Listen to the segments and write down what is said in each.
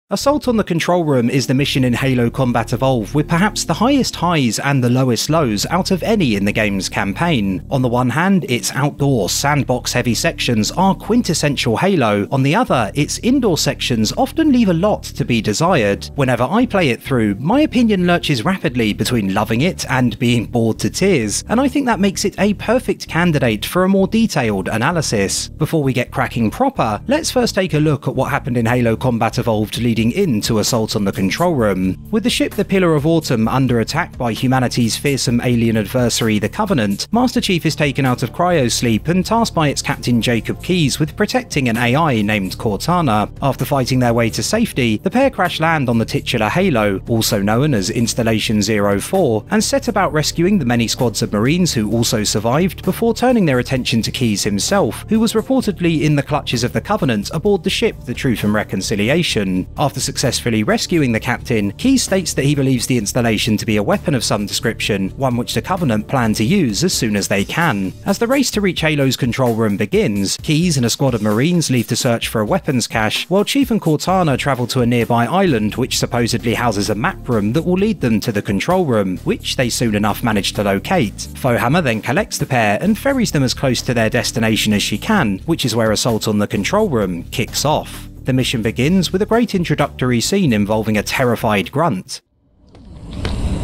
Assault on the Control Room is the mission in Halo Combat Evolved with perhaps the highest highs and the lowest lows out of any in the game's campaign. On the one hand, its outdoor, sandbox-heavy sections are quintessential Halo. On the other, its indoor sections often leave a lot to be desired. Whenever I play it through, my opinion lurches rapidly between loving it and being bored to tears, and I think that makes it a perfect candidate for a more detailed analysis. Before we get cracking proper, let's first take a look at what happened in Halo Combat Evolved leading into Assault on the Control Room. With the ship the Pillar of Autumn under attack by humanity's fearsome alien adversary the Covenant, Master Chief is taken out of cryosleep and tasked by its captain Jacob Keyes with protecting an AI named Cortana. After fighting their way to safety, the pair crash land on the titular Halo, also known as Installation 04, and set about rescuing the many squads of Marines who also survived before turning their attention to Keyes himself, who was reportedly in the clutches of the Covenant aboard the ship the Truth and Reconciliation. After successfully rescuing the captain, Keyes states that he believes the installation to be a weapon of some description, one which the Covenant plan to use as soon as they can. As the race to reach Halo's control room begins, Keyes and a squad of Marines leave to search for a weapons cache, while Chief and Cortana travel to a nearby island which supposedly houses a map room that will lead them to the control room, which they soon enough manage to locate. Foehammer then collects the pair and ferries them as close to their destination as she can, which is where Assault on the Control Room kicks off. The mission begins with a great introductory scene involving a terrified grunt. This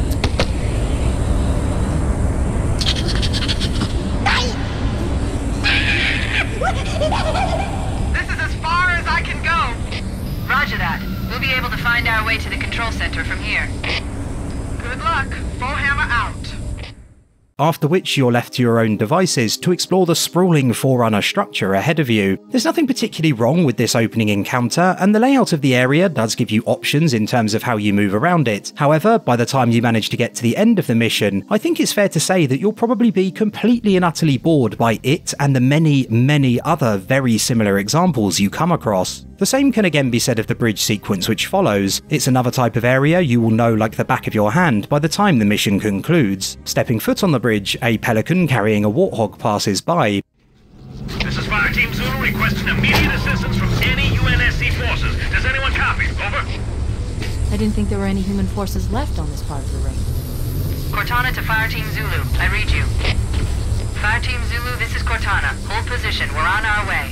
is as far as I can go! Roger that. We'll be able to find our way to the control center from here. Good luck. Foehammer out. After which you're left to your own devices to explore the sprawling Forerunner structure ahead of you. There's nothing particularly wrong with this opening encounter, and the layout of the area does give you options in terms of how you move around it. However, by the time you manage to get to the end of the mission, I think it's fair to say that you'll probably be completely and utterly bored by it and the many other very similar examples you come across. The same can again be said of the bridge sequence which follows. It's another type of area you will know like the back of your hand by the time the mission concludes. Stepping foot on the bridge, a Pelican carrying a Warthog passes by. This is Fire Team Zulu requesting immediate assistance from any UNSC forces. Does anyone copy? Over. I didn't think there were any human forces left on this part of the ring. Cortana to Fire Team Zulu. I read you. Fire Team Zulu, this is Cortana. Hold position. We're on our way.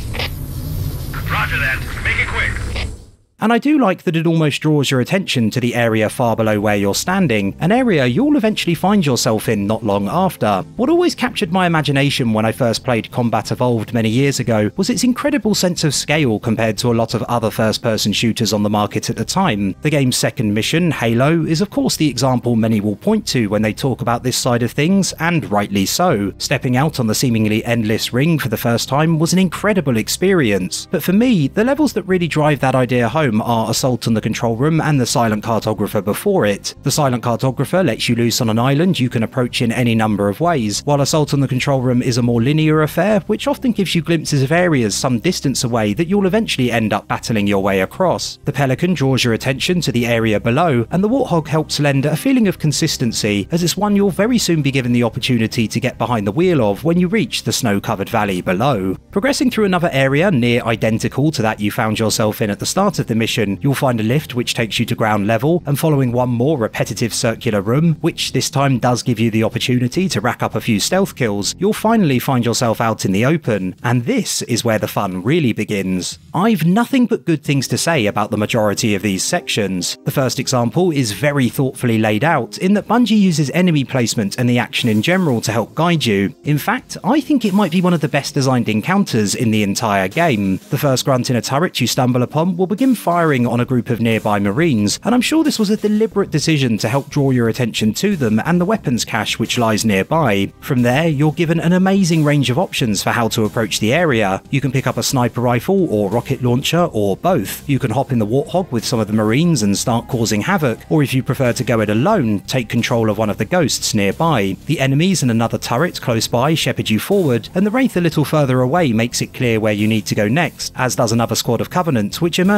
Roger that. Make it quick. And I do like that it almost draws your attention to the area far below where you're standing, an area you'll eventually find yourself in not long after. What always captured my imagination when I first played Combat Evolved many years ago was its incredible sense of scale compared to a lot of other first-person shooters on the market at the time. The game's second mission, Halo, is of course the example many will point to when they talk about this side of things, and rightly so. Stepping out on the seemingly endless ring for the first time was an incredible experience, but for me, the levels that really drive that idea home are Assault on the Control Room and the Silent Cartographer before it. The Silent Cartographer lets you loose on an island you can approach in any number of ways, while Assault on the Control Room is a more linear affair which often gives you glimpses of areas some distance away that you'll eventually end up battling your way across. The Pelican draws your attention to the area below, and the Warthog helps lend a feeling of consistency, as it's one you'll very soon be given the opportunity to get behind the wheel of when you reach the snow-covered valley below. Progressing through another area near identical to that you found yourself in at the start of the mission, you'll find a lift which takes you to ground level, and following one more repetitive circular room, which this time does give you the opportunity to rack up a few stealth kills, you'll finally find yourself out in the open, and this is where the fun really begins. I've nothing but good things to say about the majority of these sections. The first example is very thoughtfully laid out, in that Bungie uses enemy placement and the action in general to help guide you. In fact, I think it might be one of the best designed encounters in the entire game. The first grunt in a turret you stumble upon will begin firing on a group of nearby Marines, and I'm sure this was a deliberate decision to help draw your attention to them and the weapons cache which lies nearby. From there, you're given an amazing range of options for how to approach the area. You can pick up a sniper rifle or rocket launcher, or both. You can hop in the Warthog with some of the Marines and start causing havoc, or if you prefer to go it alone, take control of one of the ghosts nearby. The enemies and another turret close by shepherd you forward, and the Wraith a little further away makes it clear where you need to go next, as does another squad of Covenant which emerges in the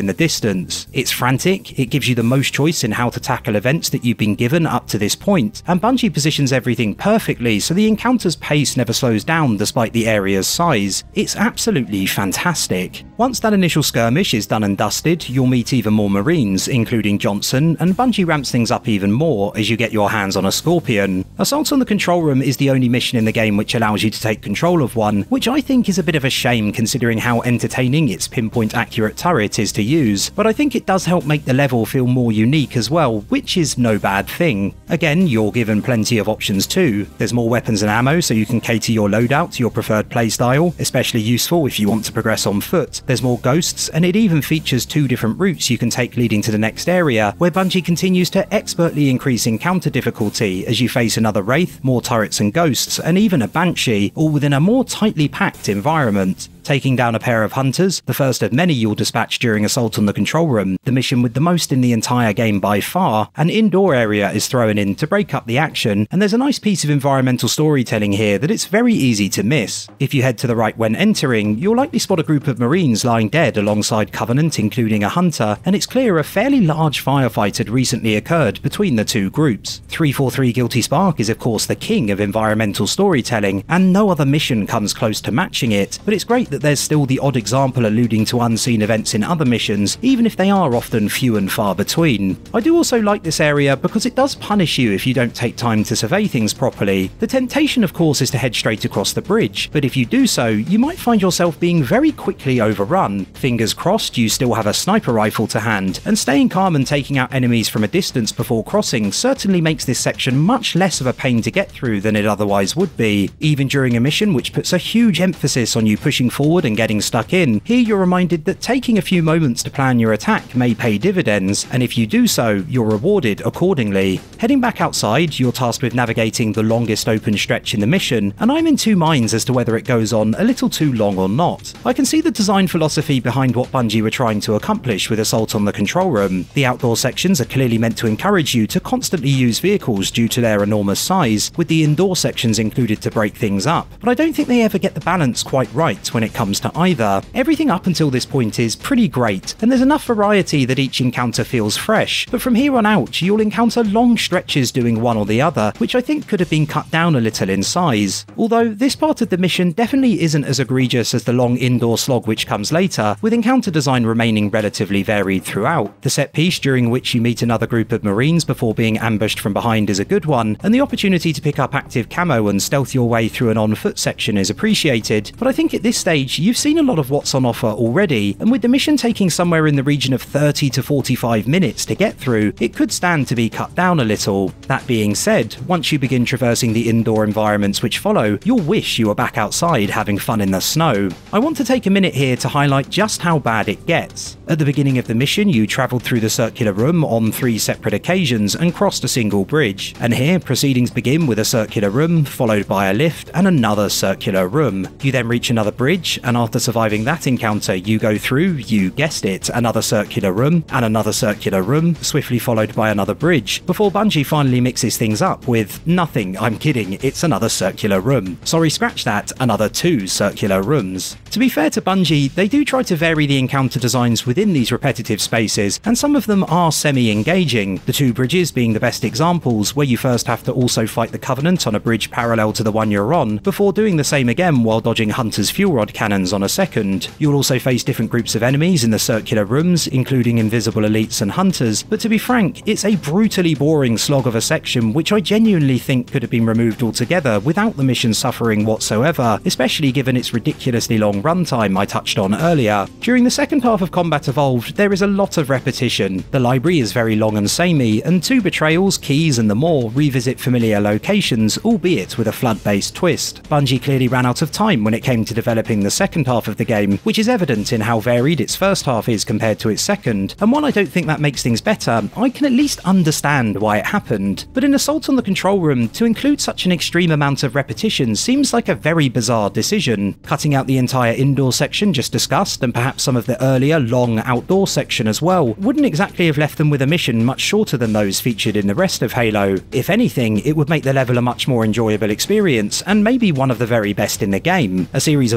the distance. It's frantic, it gives you the most choice in how to tackle events that you've been given up to this point, and Bungie positions everything perfectly so the encounter's pace never slows down despite the area's size. It's absolutely fantastic. Once that initial skirmish is done and dusted, you'll meet even more Marines, including Johnson, and Bungie ramps things up even more as you get your hands on a Scorpion. Assault on the Control Room is the only mission in the game which allows you to take control of one, which I think is a bit of a shame considering how entertaining its pinpoint accurate turret is to use, but I think it does help make the level feel more unique as well, which is no bad thing. Again, you're given plenty of options too. There's more weapons and ammo so you can cater your loadout to your preferred playstyle, especially useful if you want to progress on foot. There's more ghosts, and it even features 2 different routes you can take leading to the next area, where Bungie continues to expertly increase encounter difficulty as you face another Wraith, more turrets and ghosts, and even a Banshee, all within a more tightly packed environment. Taking down a pair of hunters, the first of many you'll dispatch during Assault on the Control Room, the mission with the most in the entire game by far, an indoor area is thrown in to break up the action, and there's a nice piece of environmental storytelling here that it's very easy to miss. If you head to the right when entering, you'll likely spot a group of Marines lying dead alongside Covenant, including a hunter, and it's clear a fairly large firefight had recently occurred between the 2 groups. 343 Guilty Spark is of course the king of environmental storytelling, and no other mission comes close to matching it, but it's great that there's still the odd example alluding to unseen events in other missions, even if they are often few and far between. I do also like this area because it does punish you if you don't take time to survey things properly. The temptation of course is to head straight across the bridge, but if you do so, you might find yourself being very quickly overrun. Fingers crossed you still have a sniper rifle to hand, and staying calm and taking out enemies from a distance before crossing certainly makes this section much less of a pain to get through than it otherwise would be. Even during a mission which puts a huge emphasis on you pushing forward and getting stuck in, here you're reminded that taking a few moments to plan your attack may pay dividends, and if you do so, you're rewarded accordingly. Heading back outside, you're tasked with navigating the longest open stretch in the mission, and I'm in 2 minds as to whether it goes on a little too long or not. I can see the design philosophy behind what Bungie were trying to accomplish with Assault on the Control Room. The outdoor sections are clearly meant to encourage you to constantly use vehicles due to their enormous size, with the indoor sections included to break things up, but I don't think they ever get the balance quite right when it comes to either. Everything up until this point is pretty great, and there's enough variety that each encounter feels fresh, but from here on out you'll encounter long stretches doing one or the other, which I think could have been cut down a little in size. Although this part of the mission definitely isn't as egregious as the long indoor slog which comes later, with encounter design remaining relatively varied throughout. The set piece during which you meet another group of Marines before being ambushed from behind is a good one, and the opportunity to pick up active camo and stealth your way through an on-foot section is appreciated, but I think at this stage you've seen a lot of what's on offer already, and with the mission taking somewhere in the region of 30 to 45 minutes to get through, it could stand to be cut down a little. That being said, once you begin traversing the indoor environments which follow, you'll wish you were back outside having fun in the snow. I want to take a minute here to highlight just how bad it gets. At the beginning of the mission, you travelled through the circular room on 3 separate occasions and crossed a single bridge, and here proceedings begin with a circular room, followed by a lift and another circular room. You then reach another bridge, and after surviving that encounter, you go through, you guessed it, another circular room and another circular room, swiftly followed by another bridge, before Bungie finally mixes things up with, nothing, I'm kidding, it's another circular room. Sorry, scratch that, another 2 circular rooms. To be fair to Bungie, they do try to vary the encounter designs within these repetitive spaces, and some of them are semi-engaging, the 2 bridges being the best examples, where you first have to also fight the Covenant on a bridge parallel to the one you're on, before doing the same again while dodging Hunter's fuel rod cannons on a second. You'll also face different groups of enemies in the circular rooms, including invisible elites and hunters, but to be frank, it's a brutally boring slog of a section which I genuinely think could have been removed altogether without the mission suffering whatsoever, especially given its ridiculously long runtime I touched on earlier. During the second half of Combat Evolved, there is a lot of repetition. The library is very long and samey, and 2 betrayals, keys and the more revisit familiar locations, albeit with a flood-based twist. Bungie clearly ran out of time when it came to developing the second half of the game, which is evident in how varied its first half is compared to its second, and while I don't think that makes things better, I can at least understand why it happened. But in Assault on the Control Room, to include such an extreme amount of repetition seems like a very bizarre decision. Cutting out the entire indoor section just discussed, and perhaps some of the earlier, long outdoor section as well, wouldn't exactly have left them with a mission much shorter than those featured in the rest of Halo. If anything, it would make the level a much more enjoyable experience, and maybe one of the very best in the game. A series of big,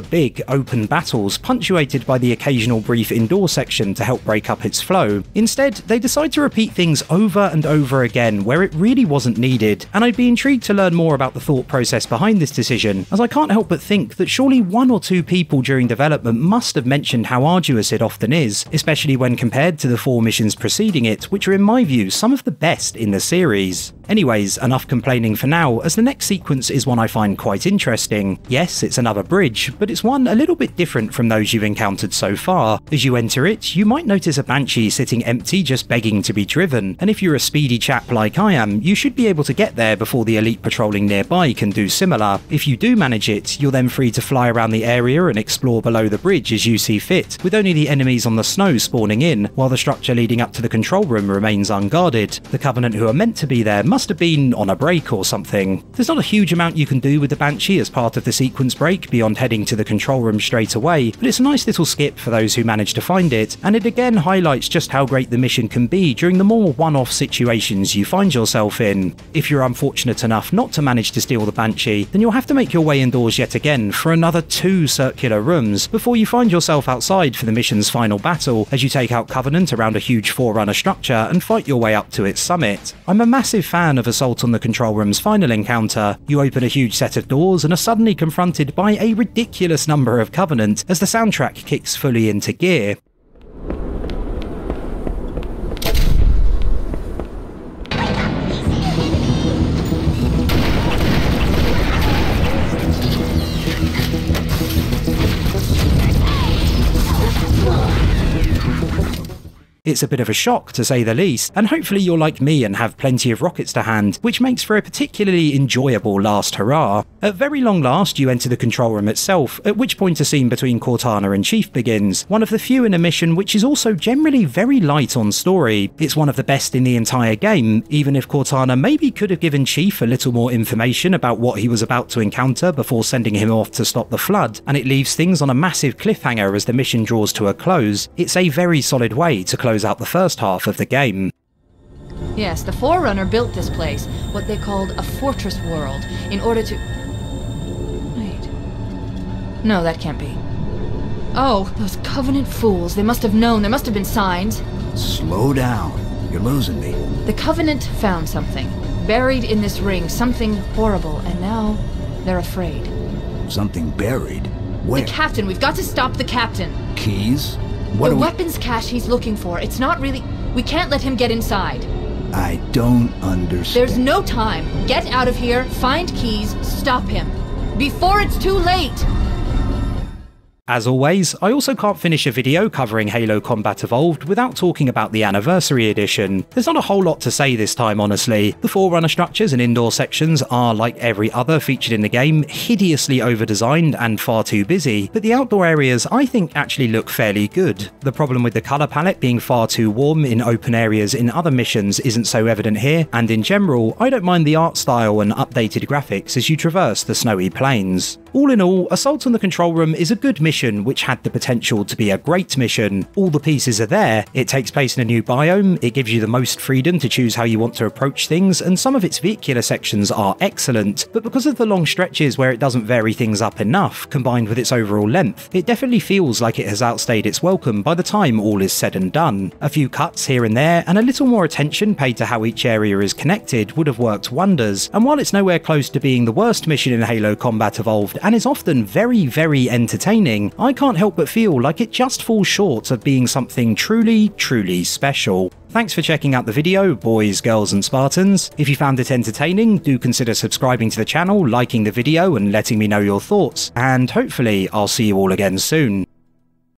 open battles punctuated by the occasional brief indoor section to help break up its flow. Instead, they decide to repeat things over and over again where it really wasn't needed, and I'd be intrigued to learn more about the thought process behind this decision, as I can't help but think that surely 1 or 2 people during development must have mentioned how arduous it often is, especially when compared to the 4 missions preceding it, which are in my view some of the best in the series. Anyways, enough complaining for now, as the next sequence is one I find quite interesting. Yes, it's another bridge, but it's one a little bit different from those you've encountered so far. As you enter it, you might notice a Banshee sitting empty just begging to be driven, and if you're a speedy chap like I am, you should be able to get there before the elite patrolling nearby can do similar. If you do manage it, you're then free to fly around the area and explore below the bridge as you see fit, with only the enemies on the snow spawning in, while the structure leading up to the control room remains unguarded. The Covenant who are meant to be there must have been on a break or something. There's not a huge amount you can do with the Banshee as part of the sequence break beyond heading to the control room straight away, but it's a nice little skip for those who manage to find it, and it again highlights just how great the mission can be during the more one-off situations you find yourself in. If you're unfortunate enough not to manage to steal the Banshee, then you'll have to make your way indoors yet again for another 2 circular rooms before you find yourself outside for the mission's final battle, as you take out Covenant around a huge Forerunner structure and fight your way up to its summit. I'm a massive fan of Assault on the Control Room's final encounter. You open a huge set of doors and are suddenly confronted by a ridiculous number of Covenant as the soundtrack kicks fully into gear. It's a bit of a shock, to say the least, and hopefully you're like me and have plenty of rockets to hand, which makes for a particularly enjoyable last hurrah. At very long last, you enter the control room itself, at which point a scene between Cortana and Chief begins, one of the few in a mission which is also generally very light on story. It's one of the best in the entire game, even if Cortana maybe could have given Chief a little more information about what he was about to encounter before sending him off to stop the flood, and it leaves things on a massive cliffhanger as the mission draws to a close. It's a very solid way to close out the first half of the game. Yes, the Forerunner built this place, what they called a fortress world, in order to... Wait. No, that can't be. Oh, those Covenant fools. They must have known. There must have been signs. Slow down. You're losing me. The Covenant found something. Buried in this ring. Something horrible. And now they're afraid. Something buried? Where? The captain. We've got to stop the captain. Keys? The weapons cache he's looking for. It's not really... We can't let him get inside. I don't understand. There's no time. Get out of here, find keys, stop him. Before it's too late! As always, I also can't finish a video covering Halo Combat Evolved without talking about the Anniversary Edition. There's not a whole lot to say this time, honestly. The Forerunner structures and indoor sections are, like every other featured in the game, hideously over-designed and far too busy, but the outdoor areas I think actually look fairly good. The problem with the colour palette being far too warm in open areas in other missions isn't so evident here, and in general, I don't mind the art style and updated graphics as you traverse the snowy plains. All in all, Assault on the Control Room is a good mission which had the potential to be a great mission. All the pieces are there, it takes place in a new biome, it gives you the most freedom to choose how you want to approach things, and some of its vehicular sections are excellent, but because of the long stretches where it doesn't vary things up enough, combined with its overall length, it definitely feels like it has outstayed its welcome by the time all is said and done. A few cuts here and there, and a little more attention paid to how each area is connected would have worked wonders, and while it's nowhere close to being the worst mission in Halo Combat Evolved, and is often very, very entertaining, I can't help but feel like it just falls short of being something truly, truly special. Thanks for checking out the video, boys, girls and Spartans. If you found it entertaining, do consider subscribing to the channel, liking the video and letting me know your thoughts, and hopefully I'll see you all again soon.